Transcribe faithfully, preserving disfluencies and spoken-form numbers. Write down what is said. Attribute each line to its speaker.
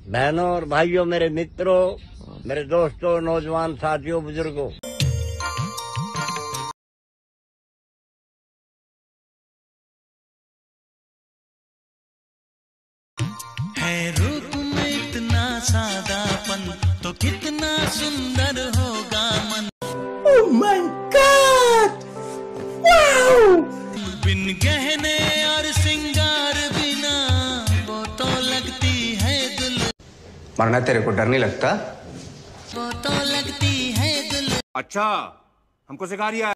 Speaker 1: बहनों और भाइयों, मेरे मित्रों, मेरे दोस्तों, नौजवान साथियों, बुजुर्गों,
Speaker 2: है रूप में इतना सादापन तो कितना सुंदर होगा मन।
Speaker 3: Oh my God! Wow!
Speaker 2: बिन गहने और सिंगार बिना वो तो लगती है दुल।
Speaker 4: मरना तेरे को डर नहीं लगता?
Speaker 2: वो तो लगती है दुल।
Speaker 5: अच्छा, हमको सिखा रिया है।